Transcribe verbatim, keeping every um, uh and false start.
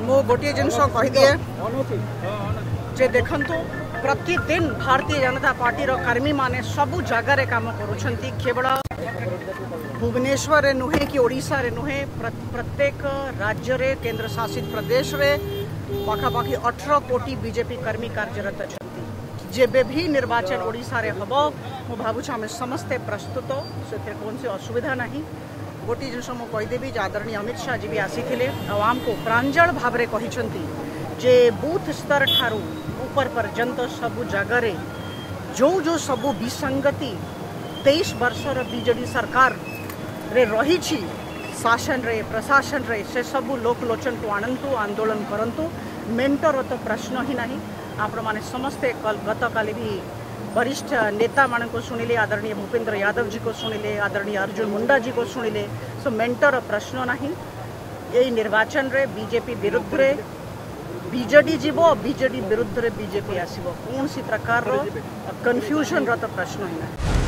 मो गोटे जिनस कहीदिए जे देखंतु प्रतिदिन भारतीय जनता पार्टी रो कर्मी माने सबु जगार काम करुछंती। केवल भुवनेश्वर नुहे कि ओडिशा रे नुहे प्रत्येक राज्य रे केंद्र शासित प्रदेश रे पाखापाखि अठारह कोटी बीजेपी कर्मी कार्यरत अछंती। जेबे भी निर्वाचन ओडिशा रे हबो मो भाबुछ आमे समस्ते प्रस्तुत से कौन सी असुविधा नहीं। गोटे जिनस मु कहीदेवी जे आदरणीय अमित शाह जी भी आसीथिले आवाम को प्रांजल भाव रे कहिसंती जे बूथ स्तर ठारू ऊपर पर्यंत सबु जगार जो जो सबु विसंगति तेईस वर्षर बीजेडी सरकार रे रही छी शासन रे प्रशासन रे से सबु लोकलोचन को आणंतु आंदोलन करंतु। मेंटर तो प्रश्न ही नहीं। आपण माने समस्ते कल गत काली भी वरिष्ठ नेता मान को सुनिले, आदरणीय भूपेंद्र यादव जी को सुनिले, आदरणीय अर्जुन मुंडा जी को सुनिले। सो मेंटर प्रश्न नहीं। यही निर्वाचन रे बीजेपी विरुद्ध रे बीजेडी जीव बीजेडी विरुद्ध रे बीजेपी आसीबो। कौन सी प्रकार रो कन्फ्यूजन रो तो प्रश्न ही नहीं।